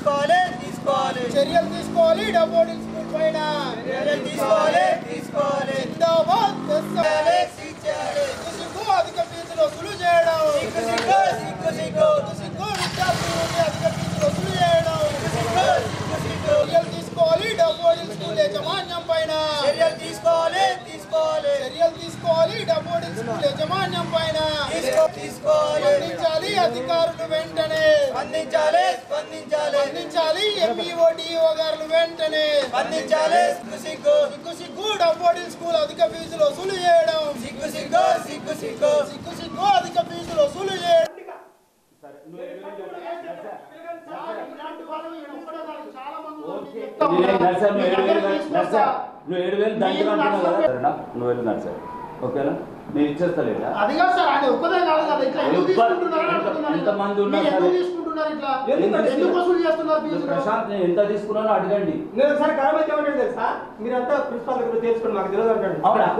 చర్యలు తీసుకోవాలి డబ్బోర్డింగ్ స్కూల్ పైన సిగ్గు అధిక ఫీజులు వసూలు చేయడం సిగ్గు అధిక ఫీజులు వసూలు చేయడం చర్యలు తీసుకోవాలి డబ్బోర్డింగ్ స్కూల్ యాజమాన్యం పైన చర్యలు తీసుకోవాలి డబ్బోర్డింగ్ స్కూల్ యాజమాన్యం పైన స్పందించాలి అధికారులు వెంటనే స్పందించాలి ఎంఈఓ డిఓ గారు వెంటనే సిగ్గు డబ్బోర్డింగ్ స్కూల్ అధిక ఫీజులు వసూలు చేయడం సిగ్గు అధిక ఫీజులు వసూలు చేయడం ఓకేనా నేను ఇచ్చేస్తా లేదా అది కాదు సార్ ఆయన ఒక్కదే కాదు కదా ఇట్లా ఎంతమంది ఉన్నారు ప్రశాంత్ నేను ఎంత తీసుకున్నానో అడగండి నేను సార్ కాకపోతే ఏమంటాడు తెలుసా మీరంతా ప్రిన్సిపాల్ దగ్గర తెలుసుకోండి మాకు తెలియదు అంటాడు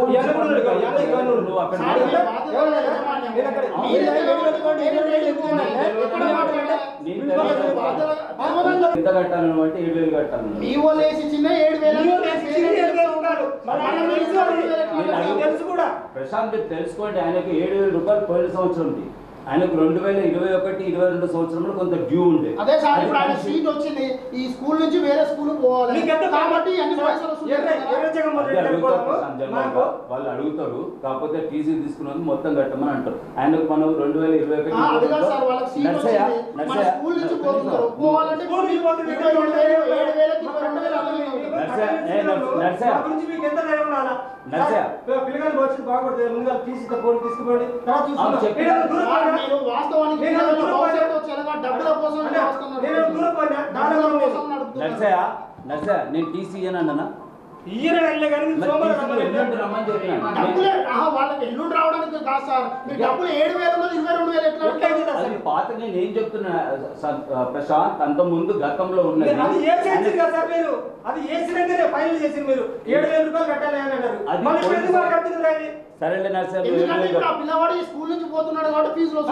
ఎంత కట్టాలని అంటే 7,000 కట్టాలి ప్రశాంత్ తెలుసుకోండి ఆయనకు 7,000 రూపాయలు పోయిన సంవత్సరం ఉంది ఆయనకు 2021-22 సంవత్సరంలో కొంత డ్యూ ఉండే అదే సార్ ఇప్పుడు ఆయన సీట్ వచ్చింది ఈ స్కూల్ నుంచి వేరే స్కూల్ పోవాలి కాబట్టి వాళ్ళు అడుగుతారు కాకపోతే టీసీ తీసుకున్నది మొత్తం కట్టమని అంటారు ఆయనకు మనం 2021 పిల్లగాని భవిష్యత్తు బాగుపడుతుంది ముందుగా టీసీ తీసుకుపోండి నేను టీసీ అని అన్నా ఎల్లుండి రావడానికి కాదు సార్ మీ డబ్బులు 7,000 పాత నేను ఏం చెప్తున్నా ప్రశాంత్ అంత ముందు గతంలో ఉన్నది అది ఏసీ ఫైనల్ చేసి మీరు 7,000 రూపాయలు కట్టాలి అని అన్నారు సరేలే నర్సరీ పిల్లవాడు ఈ స్కూల్ నుంచి పోతున్నాడు కాబట్టి ఫీజులు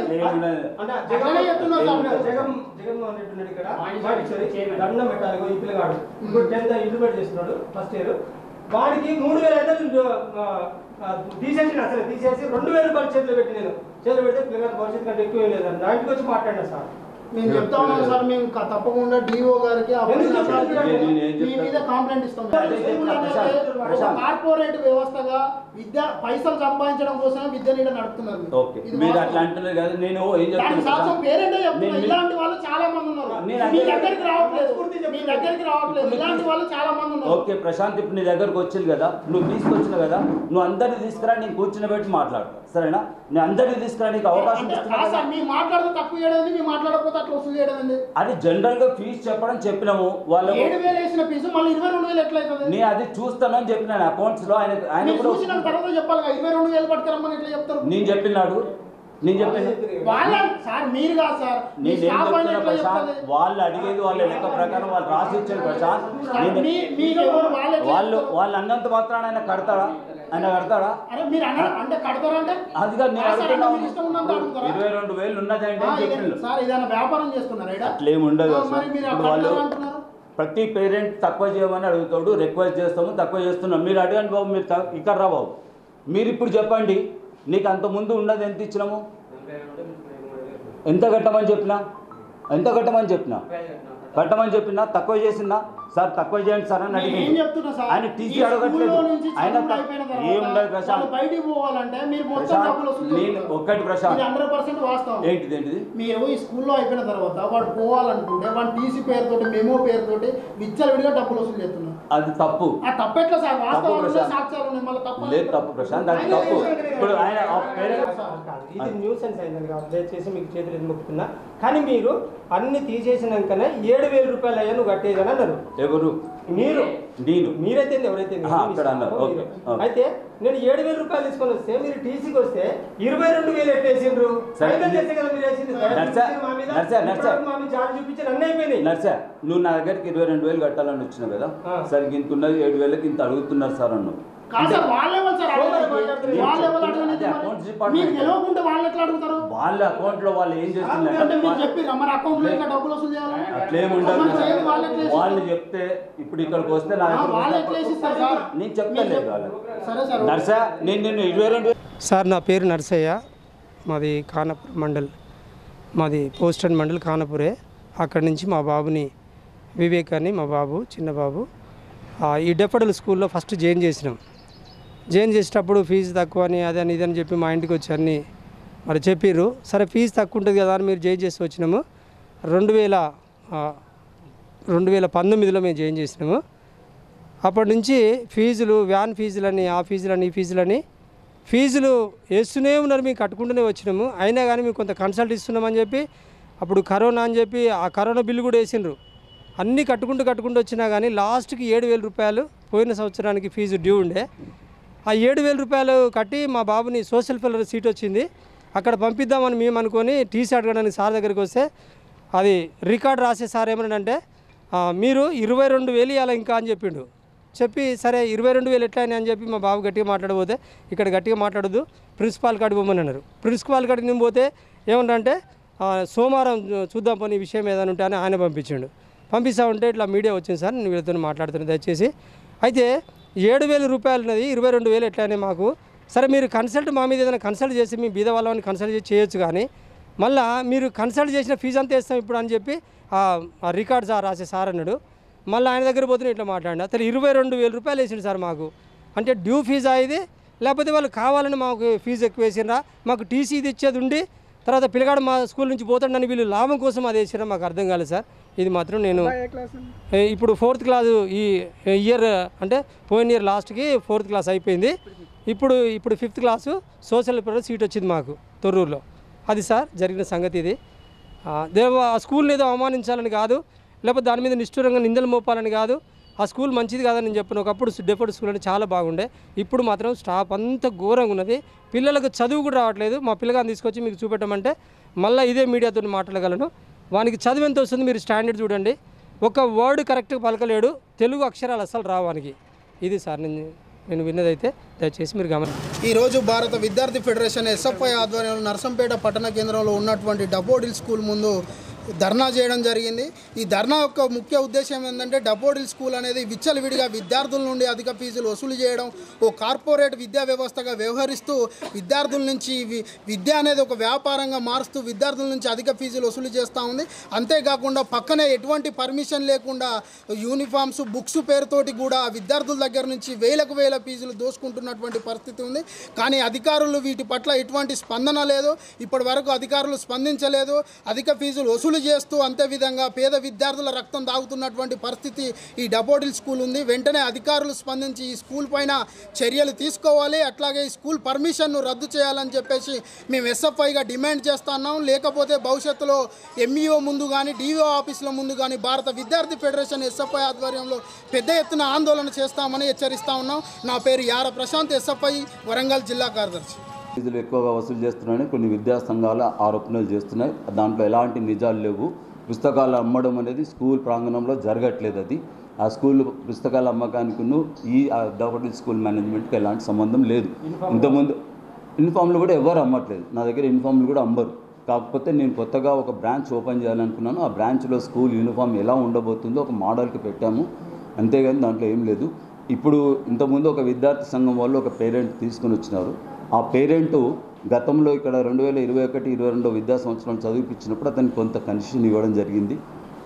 జగన్మోహన్ రెడ్డి ఉన్నాడు ఇక్కడ దండం పెట్టాలి ఈ పిల్లగాడు ఇప్పుడు 10th ఇంప్లిమెంట్ చేస్తున్నాడు ఫస్ట్ ఇయర్ వాడికి 3,000 అయితే తీసేసి అసలు తీసేసి 2,000 రూపాయలు చేతిలో పెడితే పిల్లగాడు భవిష్యత్తు కంటే ఎక్కువ లేదండి నా ఇంటికి వచ్చి మాట్లాడినా సార్ మేము చెప్తా ఉన్నాం సార్ మేము తప్పకుండా డిఓ గారికి మీ మీద కంప్లైంట్ ఇస్తాం కార్పొరేట్ వ్యవస్థగా విద్య పైసలు సంపాదించడం కోసమే విద్యను నడుపుతున్నారు ఇలాంటి వాళ్ళు చాలా మంది ఉన్నారు మీ దగ్గరికి రావట్లేదు ఇలాంటి వాళ్ళు చాలా మంది ఉన్నారు. ఓకే ప్రశాంత్ ఇప్పుడు నీ దగ్గరకు వచ్చింది కదా నువ్వు తీసుకొచ్చిన కదా నువ్వు అందరినీ తీసుకురా నేను కూర్చుని పెట్టి మాట్లాడు సరేనా నేను అందరినీ తీసుకురా నీకు అవకాశం ఇస్తున్నా మీరు మాట్లాడితే తప్పు చేయడం మీరు మాట్లాడకపోతే అట్లా వసూలు చేయడం అది జనరల్ గా ఫీజు చెప్పడం చెప్పినాము వాళ్ళు 7,000 వేసిన ఫీజు మళ్ళీ 22,000 ఎట్లయితుంది నేను అది చూస్తాను అని చెప్పినాను అకౌంట్స్ లో ఆయన చూసిన తర్వాత చెప్పాలి 22,000 పట్టుకురమ్మని ఎట్లా చెప్తారు నేను చెప్పినాడు సార్ మీరు కాదు సార్ వాళ్ళు అడిగేది వాళ్ళ లెక్క ప్రకారం వాళ్ళు రాసి ఇచ్చారు ప్రశాంత్ వాళ్ళు అన్నంత మాత్రాన ఆయన కడతాడా అదిగా నేను 22,000 ఉన్నదంటే వ్యాపారం చేస్తున్నారు అట్లేముండదు వాళ్ళు ప్రతి పేరెంట్ తక్కువ చేయమని అడుగుతాడు రిక్వెస్ట్ చేస్తాము తక్కువ చేస్తున్నాం మీరు అడగండి బాబు మీరు ఇక్కడ రా బాబు మీరు ఇప్పుడు చెప్పండి నీకు అంత ముందు ఉన్నది ఎంత ఇచ్చినాము ఎంత కట్టమని చెప్పినా తక్కువ చేసిందా సార్ తక్కువ చేయండి సార్ అని అడిగింది ఆయన టీసీ అడగట్లేదు ఆయన ఏముండదు ప్రశాంత్ నేను ఒక్కటి ప్రశాంత్ 100% వాస్తవం ఏంటిది మీరు ఈ స్కూల్లో అయిపోయిన తర్వాత వాడు పోవాలనుకుంటే వాడు టీసీ పేరుతోటి మెమో పేరుతోటి విచ్చలవిడిగా డబ్బులు వసూలు చేస్తున్నారు అది తప్పు తప్పెట్లా సార్ వాస్తవాలు సాక్ష్యాలు ఉన్నాయి మళ్ళీ తప్పు లేదు తప్పు ప్రశాంత్ అది తప్పు ఇప్పుడు ఆయన ఇది న్యూసెన్స్ అయిందని కాదు దయచేసి మీకు చేతులు మొక్కుతున్నా కానీ మీరు అన్ని తీసేసినాకనే 7,000 రూపాయలు అయ్యా నువ్వు కట్టేదని అన్నారు ఎవరు మీరైతే ఎవరైతే అయితే నేను 7,000 రూపాయలు తీసుకొని వస్తే మీరు టీసీకి వస్తే 22,000 ఎట్టేసిండ్రు చూపించారు అన్నీ అయిపోయినాయి నువ్వు నా దగ్గరికి 22,000 కట్టాలని వచ్చినావు కదా సరే ఇంత ఉన్నది 7,000కి ఇంత అడుగుతున్నారు సార్ అన్నావు కాదు సార్, వాళ్ళే వాళ్ళు సార్ అడగలేదు. మాట్లాడుతున్నారు. వాళ్ళే వాళ్ళు అడగలేదు అదే మరి. Accounts department. మీకు తెలియకుంటే వాళ్ళు ఎట్లా అడుగుతారు? వాళ్ళ అకౌంట్లో వాళ్ళు ఏం అంటే చేస్తున్నారు మీరు చెప్పిర్రా మరి అకౌంట్లో ఇంకా డబ్బులు వసూలు చేయాలని? అట్లేముండదు. మరి చేయదు, వాళ్ళు ఎట్లా చేస్తారు? వాళ్ళు చెప్తే ఇప్పుడు ఇక్కడికి వస్తే నా ఆ, దగ్గరకు వాళ్ళు వస్తే ఎట్లా చేసిస్తారు సార్? నేను చెప్తాను వాళ్ళకి. సరే సార్, నర్సా నేను నిన్ను 22 సార్ నా పేరు నర్సయ్య, మాది ఖానాపూర్ మండల్, మాది పోస్టన్ మండల్ ఖానాపూరే. అక్కడి నుంచి మా బాబుని వివేక్ అని మా బాబు చిన్న బాబు ఈ డెఫడల్ స్కూల్లో ఫస్ట్ జాయిన్ చేసినాం. జాయిన్ చేసేటప్పుడు ఫీజు తక్కువ అని అదని ఇదని చెప్పి మా ఇంటికి వచ్చి అన్నీ మరి చెప్పిర్రు. సరే ఫీజు తక్కువ ఉంటుంది కదా అని మీరు జాయిన్ చేసి వచ్చినాము. 2019లో మేము జాయిన్ చేసినాము. అప్పటి నుంచి ఫీజులు, వ్యాన్ ఫీజులని, ఆ ఫీజులని, ఈ ఫీజులని ఫీజులు వేస్తూనే ఉన్నారు. మేము కట్టుకుంటూనే వచ్చినాము. అయినా కానీ మేము కొంత కన్సల్ట్ ఇస్తున్నామని చెప్పి అప్పుడు కరోనా అని చెప్పి ఆ కరోనా బిల్లు కూడా వేసిండ్రు. అన్నీ కట్టుకుంటూ వచ్చినా కానీ లాస్ట్కి 7,000 రూపాయలు పోయిన సంవత్సరానికి ఫీజు డ్యూ ఉండే. ఆ 7,000 రూపాయలు కట్టి మా బాబుని సోషల్ ఫెల్లర్ సీట్ వచ్చింది. అక్కడ పంపిద్దామని మేము అనుకొని టీసీ అడగడానికి సార్ దగ్గరికి వస్తే అది రికార్డ్ రాసే సార్ ఏమన్నాడంటే మీరు 22,000 ఇవ్వాలి ఇంకా అని చెప్పిండు. చెప్పి సరే 22,000 ఎట్లా అని చెప్పి మా బాబు గట్టిగా మాట్లాడబోతే ఇక్కడ గట్టిగా మాట్లాడొద్దు ప్రిన్సిపాల్ కాడికి పోమని అన్నారు. ప్రిన్సిపాల్ కాడికి నేను పోతే ఏమన్నారంటే సోమవారం చూద్దాం పని విషయం ఏదైనా ఉంటే అని ఆయన పంపించాడు. పంపిస్తా ఉంటే ఇట్లా మీడియా వచ్చింది సార్, నేను వీళ్ళతో మాట్లాడుతున్నాను దయచేసి. అయితే 7,000 రూపాయలు ఉన్నది 22,000 ఎట్లానే మాకు. సరే మీరు కన్సల్ట్ మా మీద ఏదైనా కన్సల్ట్ చేసి మీ బీద వాళ్ళని కన్సల్ట్ చేసి చేయొచ్చు, కానీ మళ్ళీ మీరు కన్సల్ట్ చేసిన ఫీజు అంతా ఇస్తాం ఇప్పుడు అని చెప్పి ఆ రికార్డ్స్ రాసే సార్ అన్నాడు. మళ్ళీ ఆయన దగ్గర పోతే ఇట్లా మాట్లాడినా అసలు 22,000 రూపాయలు వేసిండు సార్ మాకు. అంటే డ్యూ ఫీజా ఇది, లేకపోతే వాళ్ళు కావాలని మాకు ఫీజు ఎక్కువ వేసినరా, మాకు టీసీ ఇది ఇచ్చేది ఉండి తర్వాత పిల్లగాడు మా స్కూల్ నుంచి పోతాడని వీళ్ళు లాభం కోసం అది వేసినా మాకు అర్థం కాలేదు సార్. ఇది మాత్రం నేను ఇప్పుడు 4th క్లాసు ఈ ఇయర్ అంటే పోయిన ఇయర్ లాస్ట్కి 4th క్లాస్ అయిపోయింది. ఇప్పుడు 5th క్లాసు సోషల్ సీట్ వచ్చింది మాకు తొర్రూరులో. అది సార్ జరిగిన సంగతి. ఇది ఆ స్కూల్ని ఏదో అవమానించాలని కాదు, లేకపోతే దాని మీద నిష్ఠూరంగా నిందలు మోపాలని కాదు. ఆ స్కూల్ మంచిది కాదని నేను చెప్పాను. ఒకప్పుడు డెఫర్డ్ స్కూల్ అంటే చాలా బాగుండే, ఇప్పుడు మాత్రం స్టాఫ్ అంతా ఘోరంగా ఉన్నది. పిల్లలకు చదువు కూడా రావట్లేదు. మా పిల్లగాని తీసుకొచ్చి మీకు చూపెట్టమంటే మళ్ళీ ఇదే మీడియాతో మాట్లాడగలను. వానికి చదువు ఎంత వస్తుంది మీరు స్టాండర్డ్ చూడండి. ఒక వర్డ్ కరెక్ట్గా పలకలేడు, తెలుగు అక్షరాలు అస్సలు రావానికి. ఇది సార్ నేను విన్నదైతే దయచేసి మీరు గమనించండి. ఈరోజు భారత విద్యార్థి ఫెడరేషన్ ఎస్ఎఫ్ఐ ఆధ్వర్యంలో నర్సంపేట పట్టణ కేంద్రంలో ఉన్నటువంటి డబోడిల్ స్కూల్ ముందు ధర్నా చేయడం జరిగింది. ఈ ధర్నా యొక్క ముఖ్య ఉద్దేశం ఏంటంటే డబోడిల్ స్కూల్ అనేది విచ్చలవిడిగా విద్యార్థుల నుండి అధిక ఫీజులు వసూలు చేయడం, ఓ కార్పొరేట్ విద్యా వ్యవస్థగా వ్యవహరిస్తూ విద్యార్థుల నుంచి విద్య అనేది ఒక వ్యాపారంగా మారుస్తూ విద్యార్థుల నుంచి అధిక ఫీజులు వసూలు చేస్తూ ఉంది. అంతేకాకుండా పక్కనే ఎటువంటి పర్మిషన్ లేకుండా యూనిఫామ్స్, బుక్స్ పేరుతోటి కూడా విద్యార్థుల దగ్గర నుంచి వేల ఫీజులు దోసుకుంటున్నటువంటి పరిస్థితి ఉంది. కానీ అధికారులు వీటి పట్ల ఎటువంటి స్పందన లేదు. ఇప్పటి వరకు అధికారులు స్పందించలేదు. అధిక ఫీజులు వసూలు చేస్తూ అంతే విధంగా పేద విద్యార్థుల రక్తం దాగుతున్నటువంటి పరిస్థితి ఈ డబోడిల్ స్కూల్ ఉంది. వెంటనే అధికారులు స్పందించి ఈ స్కూల్ పైన చర్యలు తీసుకోవాలి, అట్లాగే ఈ స్కూల్ పర్మిషన్ను రద్దు చేయాలని చెప్పేసి మేము ఎస్ఎఫ్ఐగా డిమాండ్ చేస్తున్నాం. లేకపోతే భవిష్యత్తులో ఎంఈఓ ముందు కానీ డిఓ ఆఫీసుల ముందు కానీ భారత విద్యార్థి ఫెడరేషన్ ఎస్ఎఫ్ఐ ఆధ్వర్యంలో పెద్ద ఎత్తున ఆందోళన చేస్తామని హెచ్చరిస్తా ఉన్నాం. నా పేరు యార ప్రశాంత్, ఎస్ఎఫ్ఐ వరంగల్ జిల్లా కార్యదర్శి. ఫీజులు ఎక్కువగా వసూలు చేస్తున్నాయని కొన్ని విద్యా సంఘాలు ఆరోపణలు చేస్తున్నాయి. దాంట్లో ఎలాంటి నిజాలు లేవు. పుస్తకాలు అమ్మడం అనేది స్కూల్ ప్రాంగణంలో జరగట్లేదు. అది ఆ స్కూల్ పుస్తకాల అమ్మకానికిను ఈ డబోడిల్ స్కూల్ మేనేజ్మెంట్కి ఎలాంటి సంబంధం లేదు. ఇంతకుముందు యూనిఫామ్లు కూడా ఎవరు అమ్మట్లేదు. నా దగ్గర యూనిఫామ్లు కూడా అమ్మరు. కాకపోతే నేను కొత్తగా ఒక బ్రాంచ్ ఓపెన్ చేయాలనుకున్నాను. ఆ బ్రాంచ్లో స్కూల్ యూనిఫామ్ ఎలా ఉండబోతుందో ఒక మోడల్కి పెట్టాము, అంతేగాని దాంట్లో ఏం లేదు. ఇప్పుడు ఇంతకుముందు ఒక విద్యార్థి సంఘం వాళ్ళు ఒక పేరెంట్ తీసుకుని వచ్చినారు. ఆ పేరెంటు గతంలో ఇక్కడ 2021-22 విద్యా సంవత్సరం చదివిపించినప్పుడు అతనికి కొంత కన్సెషన్ ఇవ్వడం జరిగింది.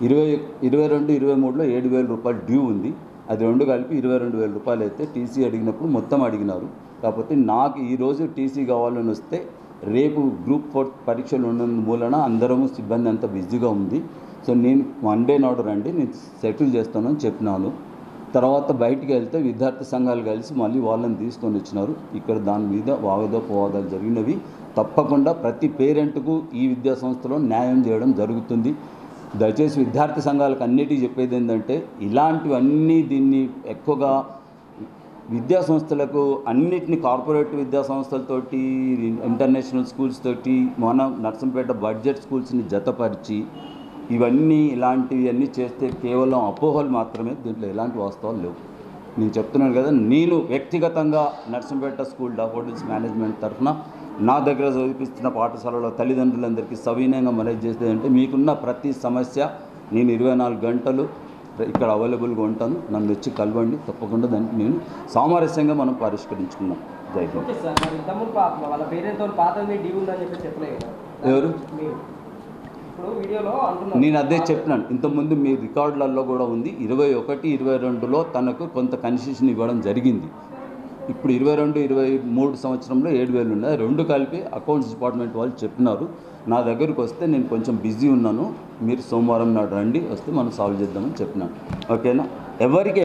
22-23లో 7,000 రూపాయలు డ్యూ ఉంది. అది రెండు కలిపి 22,000 రూపాయలు అయితే టీసీ అడిగినప్పుడు మొత్తం అడిగినారు. కాకపోతే నాకు ఈరోజు టీసీ కావాలని వస్తే రేపు గ్రూప్ 4 పరీక్షలు ఉన్నందు మూలన అందరము సిబ్బంది అంతా బిజీగా ఉంది. సో నేను మండే నాడు రండి, నేను సెటిల్ చేస్తానని చెప్పినాను. తర్వాత బయటికి వెళ్తే విద్యార్థి సంఘాలు కలిసి మళ్ళీ వాళ్ళని తీసుకొని వచ్చినారు. ఇక్కడ దాని మీద వాదోపవాదాలు జరిగినవి. తప్పకుండా ప్రతి పేరెంట్కు ఈ విద్యా సంస్థలో న్యాయం చేయడం జరుగుతుంది. దయచేసి విద్యార్థి సంఘాలకు అన్నిటికీ చెప్పేది ఏంటంటే ఇలాంటివన్నీ దీన్ని ఎక్కువగా విద్యా సంస్థలకు అన్నిటినీ కార్పొరేట్ విద్యా సంస్థలతోటి, ఇంటర్నేషనల్ స్కూల్స్ తోటి మన నర్సంపేట బడ్జెట్ స్కూల్స్ని జతపరిచి ఇవన్నీ ఇలాంటివన్నీ చేస్తే కేవలం అపోహలు మాత్రమే, దీంట్లో ఎలాంటి వాస్తవాలు లేవు. నేను చెప్తున్నాను కదా, నేను వ్యక్తిగతంగా నర్సంపేట స్కూల్ డఫోడిల్స్ మేనేజ్మెంట్ తరఫున నా దగ్గర చదివిస్తున్న పాఠశాలలో తల్లిదండ్రులందరికీ సవినయంగా మనవి చేసేది అంటే, మీకున్న ప్రతి సమస్య నేను 24 గంటలు ఇక్కడ అవైలబుల్గా ఉంటాను. నన్ను వచ్చి కలవండి, తప్పకుండా దానికి నేను సామరస్యంగా మనం పరిష్కరించుకున్నాం. జై హింద్. ఓకే సార్, మరి తమ్ముడు వాళ్ళ పేరెంట్తో పాత మీ డీ ఉందని చెప్పి చెప్పలేదు కదా ఎవరు? ఇప్పుడు వీడియోలో అంటున్నారు. నేను అదే చెప్పినాను ఇంతకుముందు, మీ రికార్డులలో కూడా ఉంది. 21, 22లో తనకు కొంత కన్సెషన్ ఇవ్వడం జరిగింది. ఇప్పుడు 22, 23 సంవత్సరంలో 7,000 ఉన్నాయి. రెండు కలిపి అకౌంట్స్ డిపార్ట్మెంట్ వాళ్ళు చెప్పినారు. నా దగ్గరికి వస్తే నేను కొంచెం బిజీ ఉన్నాను, మీరు సోమవారం నాడు రండి, వస్తే మనం సాల్వ్ చేద్దామని చెప్పినాను. ఓకేనా? ఎవరికి